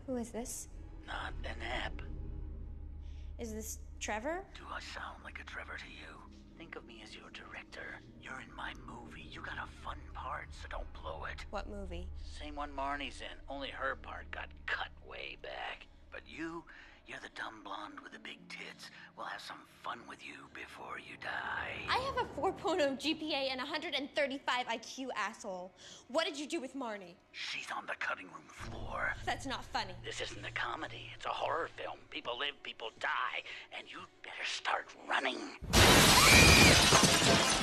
Who is this? Not an app. Is this Trevor? Do I sound like a Trevor to you? Think of me as your director. You're in my movie. You got a fun part, so don't blow it. What movie? Same one Marnie's in, only her part got cut way back. But you're the dumb blonde with the big tits. We'll have some fun with you before you die. I have a 4.0 GPA and 135 IQ, asshole. What did you do with Marnie? She's on the cutting room floor. That's not funny. This isn't a comedy. It's a horror film. People live, people die. And you'd better start running.